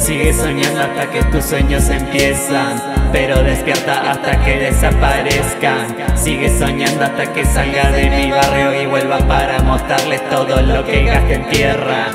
Sigue soñando hasta que tus sueños empiezan, pero despierta hasta que desaparezcan. Sigue soñando hasta que salga de mi barrio y vuelva para mostrarles todo lo que gasté en tierra.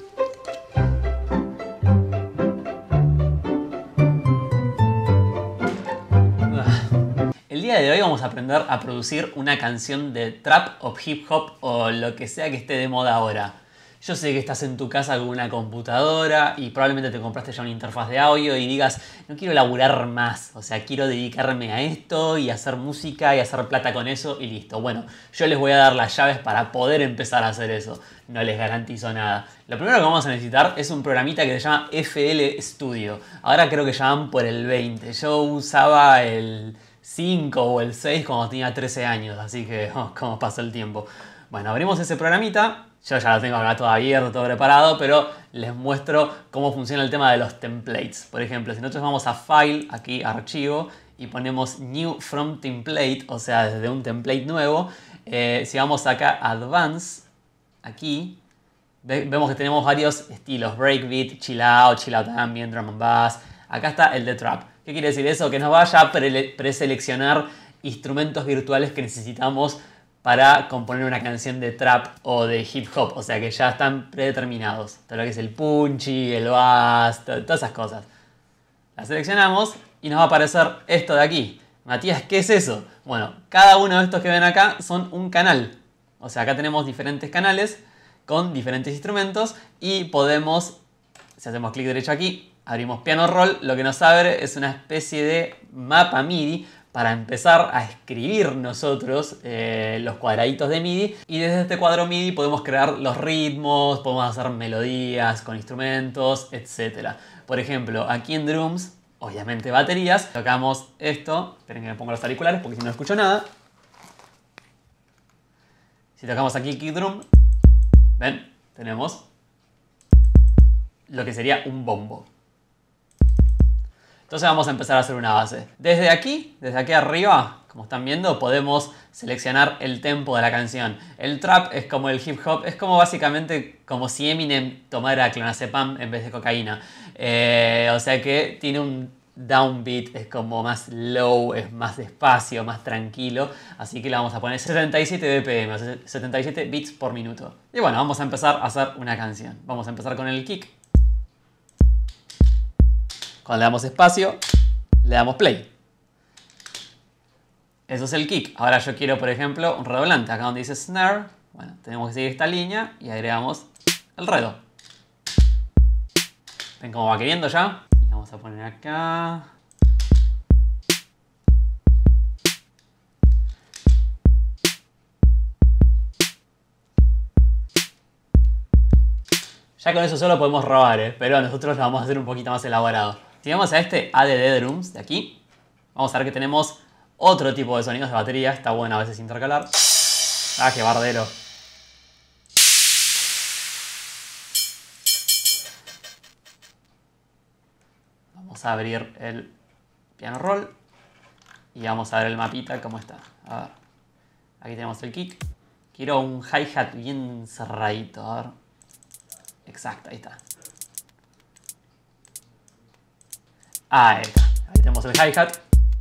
El día de hoy vamos a aprender a producir una canción de trap o hip hop o lo que sea que esté de moda ahora. Yo sé que estás en tu casa con una computadora y probablemente te compraste ya una interfaz de audio y digas, no quiero laburar más, o sea, quiero dedicarme a esto y hacer música y hacer plata con eso y listo. Bueno, yo les voy a dar las llaves para poder empezar a hacer eso. No les garantizo nada. Lo primero que vamos a necesitar es un programita que se llama FL Studio. Ahora creo que ya van por el 20. Yo usaba el 5 o el 6 cuando tenía 13 años, así que cómo pasa el tiempo. Bueno, abrimos ese programita. Yo ya lo tengo acá todo abierto, todo preparado, pero les muestro cómo funciona el tema de los templates. Por ejemplo, si nosotros vamos a File, aquí Archivo, y ponemos New from Template, o sea, desde un template nuevo, si vamos acá a Advanced, aquí, vemos que tenemos varios estilos, breakbeat, chill out ambient, drum and bass. Acá está el de trap. ¿Qué quiere decir eso? Que nos vaya a preseleccionar instrumentos virtuales que necesitamos para componer una canción de trap o de hip hop, o sea que ya están predeterminados. Todo lo que es el punchy, el bass, todas esas cosas. La seleccionamos y nos va a aparecer esto de aquí. Matías, ¿qué es eso? Bueno, cada uno de estos que ven acá son un canal. O sea, acá tenemos diferentes canales con diferentes instrumentos y podemos, si hacemos clic derecho aquí, abrimos Piano Roll, lo que nos abre es una especie de mapa MIDI para empezar a escribir nosotros los cuadraditos de MIDI, y desde este cuadro MIDI podemos crear los ritmos, podemos hacer melodías con instrumentos, etc. Por ejemplo, aquí en Drums, obviamente baterías, tocamos esto. Esperen que me pongo los auriculares porque si no escucho nada. Si tocamos aquí kick drum, ven, tenemos lo que sería un bombo. Entonces vamos a empezar a hacer una base. Desde aquí arriba, como están viendo, podemos seleccionar el tempo de la canción. El trap es como el hip hop, es como básicamente como si Eminem tomara clonazepam en vez de cocaína. O sea que tiene un downbeat, es como más low, es más despacio, más tranquilo. Así que le vamos a poner 77 BPM, o sea, 77 beats por minuto. Y bueno, vamos a empezar a hacer una canción. Vamos a empezar con el kick. Cuando le damos espacio, le damos play. Eso es el kick. Ahora yo quiero, por ejemplo, un redoblante. Acá donde dice snare, bueno, tenemos que seguir esta línea y agregamos el redo. ¿Ven cómo va queriendo ya? Y vamos a poner acá. Ya con eso solo podemos robar, pero nosotros lo vamos a hacer un poquito más elaborado. Si vamos a este ADD Drums de aquí, vamos a ver que tenemos otro tipo de sonidos de batería. Está bueno a veces intercalar. Ah, qué bardero. Vamos a abrir el piano roll y vamos a ver el mapita cómo está. A ver. Aquí tenemos el kick. Quiero un hi-hat bien cerradito. A ver. Exacto, ahí está. Ahí está. Ahí tenemos el hi-hat.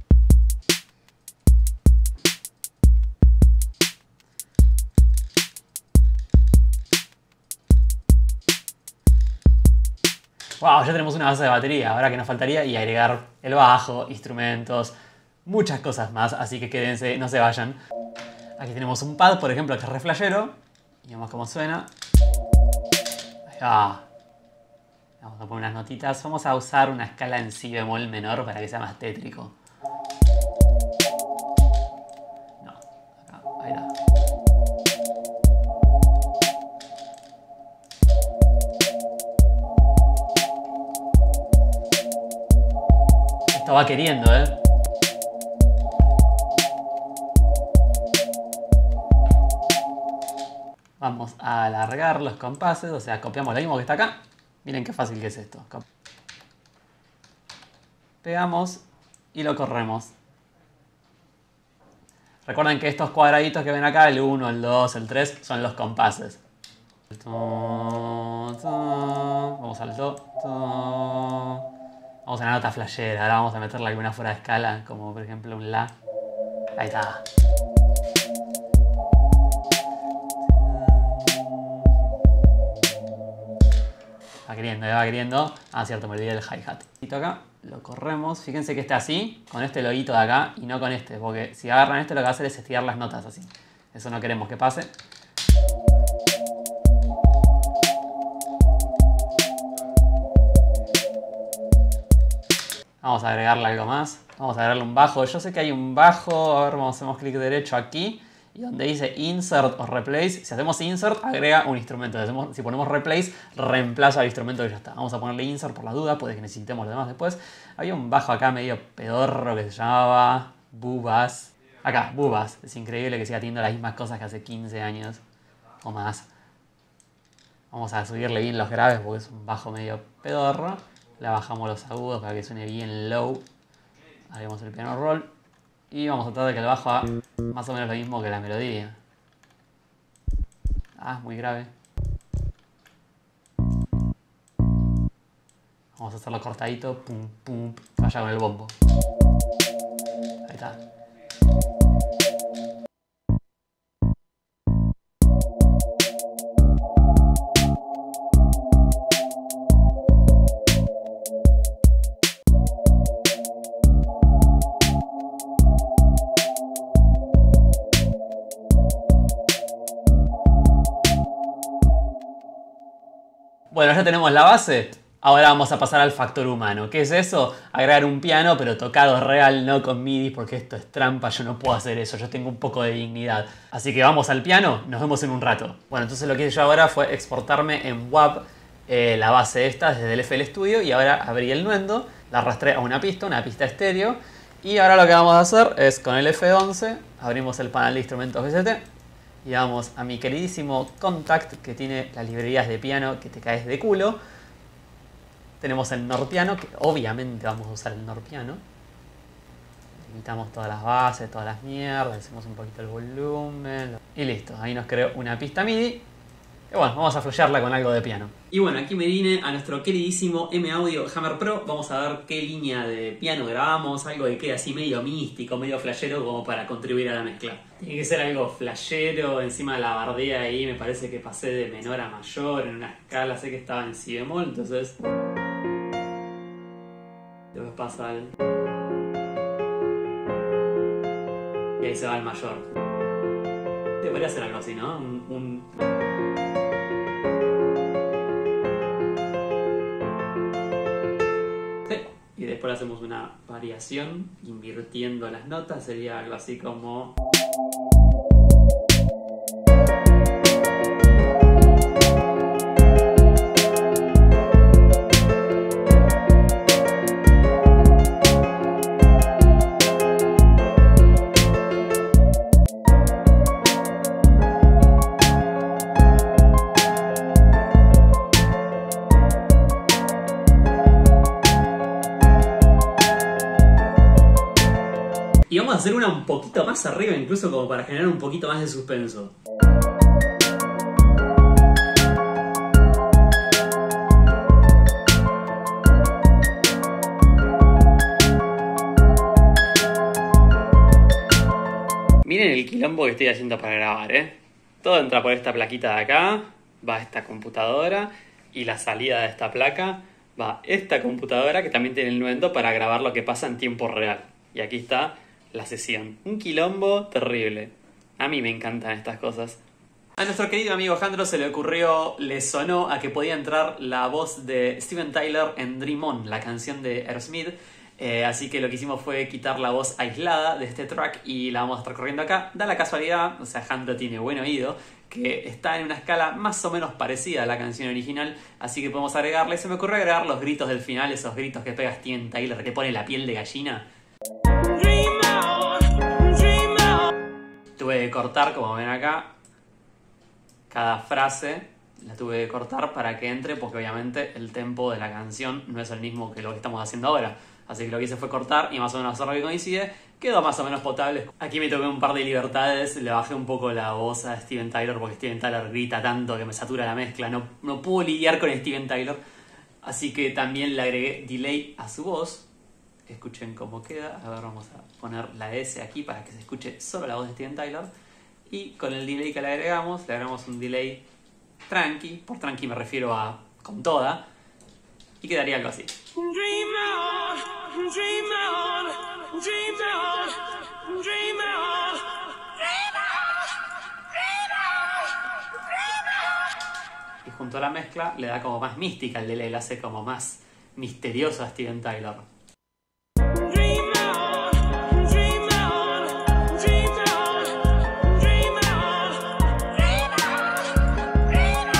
Wow, ya tenemos una base de batería. Ahora que nos faltaría y agregar el bajo, instrumentos, muchas cosas más. Así que quédense, no se vayan. Aquí tenemos un pad, por ejemplo, que es re flashero. Y vemos cómo suena. Ahí va. Vamos a poner unas notitas. Vamos a usar una escala en si bemol menor para que sea más tétrico. No, acá, ahí está. Esto va queriendo, ¿eh? Vamos a alargar los compases, o sea, copiamos lo mismo que está acá. Miren qué fácil que es esto. Pegamos y lo corremos. Recuerden que estos cuadraditos que ven acá, el 1, el 2, el 3, son los compases. Vamos al do. Vamos a una nota flashera. Ahora vamos a meterle alguna fuera de escala, como por ejemplo un La. Ahí está. Va queriendo, va queriendo. Ah, cierto, me olvidé del hi-hat. Acá lo corremos. Fíjense que está así, con este loguito de acá y no con este, porque si agarran este lo que va a hacer es estirar las notas así. Eso no queremos que pase. Vamos a agregarle algo más. Vamos a agregarle un bajo. Yo sé que hay un bajo. A ver, hacemos clic derecho aquí. Y donde dice Insert o Replace, si hacemos Insert, agrega un instrumento. Si ponemos Replace, reemplaza el instrumento que ya está. Vamos a ponerle Insert por la duda, puede que necesitemos lo demás después. Había un bajo acá medio pedorro que se llamaba Bubas. Acá, Bubas. Es increíble que siga teniendo las mismas cosas que hace 15 años o más. Vamos a subirle bien los graves porque es un bajo medio pedorro. Le bajamos los agudos para que suene bien low. Haremos el piano roll. Y vamos a tratar de que el bajo haga más o menos lo mismo que la melodía. Ah, muy grave. Vamos a hacerlo cortadito. Pum, pum. Falla con el bombo. Ahí está. Bueno, ya tenemos la base. Ahora vamos a pasar al factor humano. ¿Qué es eso? Agregar un piano, pero tocado real, no con MIDI, porque esto es trampa, yo no puedo hacer eso, yo tengo un poco de dignidad. Así que vamos al piano, nos vemos en un rato. Bueno, entonces lo que hice yo ahora fue exportarme en WAV la base esta desde el FL Studio y ahora abrí el Nuendo, la arrastré a una pista estéreo. Y ahora lo que vamos a hacer es con el F11, abrimos el panel de instrumentos VST. Y vamos a mi queridísimo Kontakt, que tiene las librerías de piano que te caes de culo. Tenemos el Norpiano, que obviamente vamos a usar el Norpiano. Limitamos todas las bases, todas las mierdas, hacemos un poquito el volumen. Y listo, ahí nos creó una pista MIDI. Y bueno, vamos a flashearla con algo de piano. Y bueno, aquí me vine a nuestro queridísimo M-Audio Hammer Pro. Vamos a ver qué línea de piano grabamos. Algo que quede así medio místico, medio flashero, como para contribuir a la mezcla. Tiene que ser algo flashero, encima de la bardea ahí. Me parece que pasé de menor a mayor en una escala. Sé que estaba en si bemol, entonces... Después pasa al... Y ahí se va al mayor. Debería hacer algo así, ¿no? Y después hacemos una variación invirtiendo las notas, sería algo así como... Y vamos a hacer una un poquito más arriba, incluso como para generar un poquito más de suspenso. Miren el quilombo que estoy haciendo para grabar, Todo entra por esta plaquita de acá, va a esta computadora y la salida de esta placa va a esta computadora que también tiene el Nuendo para grabar lo que pasa en tiempo real. Y aquí está la sesión. Un quilombo terrible. A mí me encantan estas cosas. A nuestro querido amigo Jandro se le ocurrió, le sonó a que podía entrar la voz de Steven Tyler en Dream On, la canción de Aerosmith. Así que lo que hicimos fue quitar la voz aislada de este track y la vamos a estar corriendo acá. Da la casualidad, o sea, Jandro tiene buen oído, que está en una escala más o menos parecida a la canción original, así que podemos agregarle. Se me ocurrió agregar los gritos del final, esos gritos que pega Steven Tyler, que pone la piel de gallina. Tuve que cortar, como ven acá, cada frase la tuve que cortar para que entre, porque obviamente el tempo de la canción no es el mismo que lo que estamos haciendo ahora. Así que lo que hice fue cortar y más o menos hacer lo que coincide. Quedó más o menos potable. Aquí me tomé un par de libertades, le bajé un poco la voz a Steven Tyler porque Steven Tyler grita tanto que me satura la mezcla. No puedo lidiar con Steven Tyler. Así que también le agregué delay a su voz. Escuchen cómo queda. A ver, vamos a poner la S aquí para que se escuche solo la voz de Steven Tyler. Y con el delay que le agregamos un delay tranqui. Por tranqui me refiero a con toda. Y quedaría algo así. Dream on, dream on, dream on, dream on. Y junto a la mezcla le da como más mística el delay, le hace como más misterioso a Steven Tyler. Dream on, dream on, dream on, dream on, dream on, dream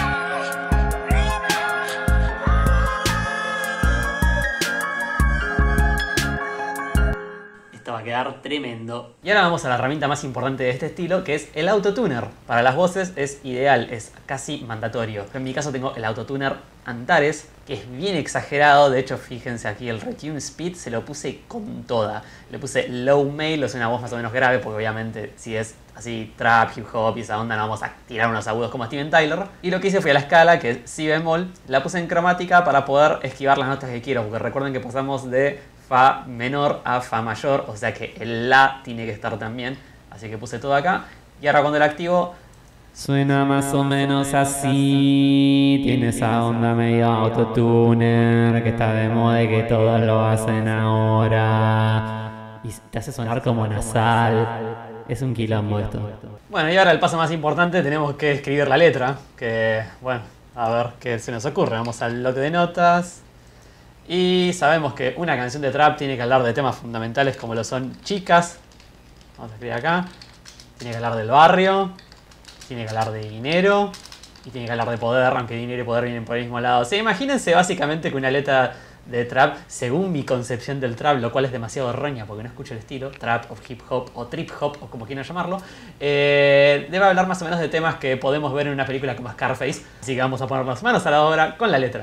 Esto va a quedar tremendo. Y ahora vamos a la herramienta más importante de este estilo, que es el autotuner. Para las voces es ideal, es casi mandatorio. En mi caso tengo el autotuner Antares, que es bien exagerado. De hecho, fíjense aquí el retune speed se lo puse con toda. Le puse low male, o sea, una voz más o menos grave, porque obviamente si es así trap, hip hop y esa onda no vamos a tirar unos agudos como Steven Tyler. Y lo que hice fue a la escala, que es si bemol, la puse en cromática para poder esquivar las notas que quiero, porque recuerden que pasamos de Fa menor a Fa mayor, o sea que el La tiene que estar también. Así que puse todo acá. Y ahora cuando lo activo, Suena más o menos así, tiene esa onda medio autotuner que está de moda y que todos lo hacen ahora. Y te hace sonar como nasal. Es un quilombo esto. bueno, y ahora el paso más importante, tenemos que escribir la letra. Que, bueno, a ver qué se nos ocurre. Vamos al bloque de notas. Y sabemos que una canción de trap tiene que hablar de temas fundamentales como lo son chicas. Vamos a escribir acá. Tiene que hablar del barrio. Tiene que hablar de dinero. Y tiene que hablar de poder, aunque dinero y poder vienen por el mismo lado. O sea, imagínense básicamente que una letra de trap, según mi concepción del trap, lo cual es demasiado errónea porque no escucho el estilo, trap o hip hop o trip hop o como quieran llamarlo, debe hablar más o menos de temas que podemos ver en una película como Scarface. Así que vamos a ponernos manos a la obra con la letra.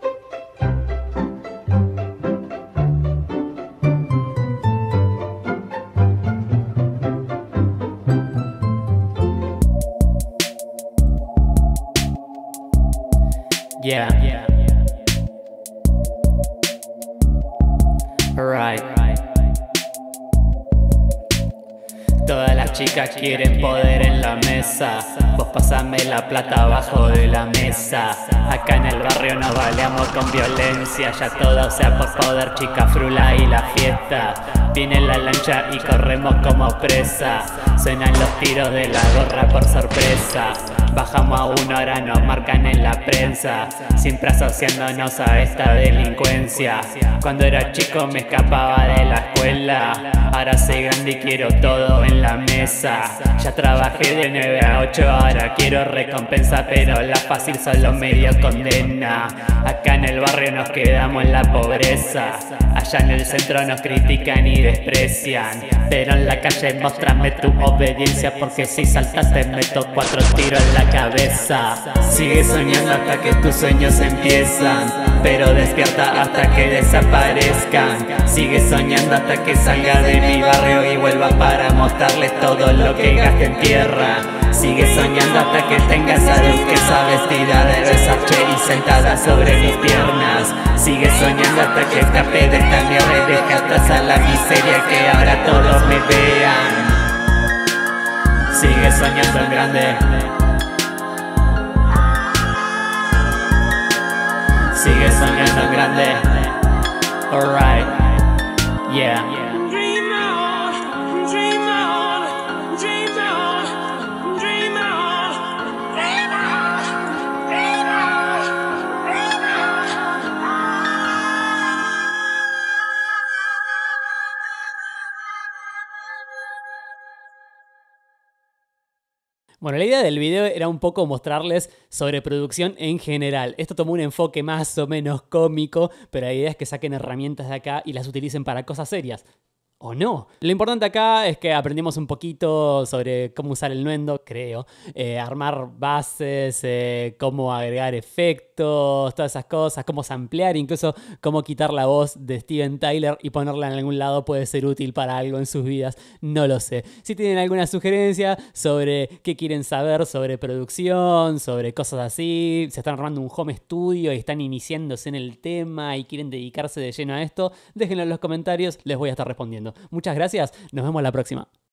Yeah. Alright. Todas las chicas quieren poder en la mesa. Vos pasame la plata abajo de la mesa. Acá en el barrio nos baleamos con violencia. Ya todo sea por poder, chica frula y la fiesta. Viene la lancha y corremos como presa. Suenan los tiros de la gorra por sorpresa. Bajamos a uno, ahora nos marcan en la prensa. Siempre asociándonos a esta delincuencia. Cuando era chico me escapaba de la escuela. Ahora soy grande y quiero todo en la mesa. Ya trabajé de 9 a 8, ahora quiero recompensa, pero la fácil solo me dio condena. Acá en el barrio nos quedamos en la pobreza. Allá en el centro nos critican y desprecian, pero en la calle mostrame tu obediencia, porque si saltaste meto 4 tiros en la cabeza. Sigue soñando hasta que tus sueños empiezan, pero despierta hasta que desaparezcan. Sigue soñando hasta que salga de mi barrio y vuelva para mostrarles todo lo que gasté en tierra. Sigue soñando hasta que tengas a duquesa vestida de Versace y sentada sobre mis piernas. Sigue soñando hasta que escape de esta mierda y deje atrás a la miseria, que ahora todos me vean. Sigue soñando en grande. Sigue soñando en grande. Alright. Yeah. Dream on, dream on, dream on, dream on, dream on, dream on, dream on. Bueno, la idea del video era un poco mostrarles sobreproducción en general. Esto tomó un enfoque más o menos cómico, pero la idea es que saquen herramientas de acá y las utilicen para cosas serias. o no. Lo importante acá es que aprendimos un poquito sobre cómo usar el Nuendo, creo. Armar bases, cómo agregar efectos, todas esas cosas, cómo samplear, incluso cómo quitar la voz de Steven Tyler y ponerla en algún lado puede ser útil para algo en sus vidas. No lo sé. Si tienen alguna sugerencia sobre qué quieren saber sobre producción, sobre cosas así, se están armando un home studio y están iniciándose en el tema y quieren dedicarse de lleno a esto, déjenlo en los comentarios, les voy a estar respondiendo. Muchas gracias, nos vemos la próxima.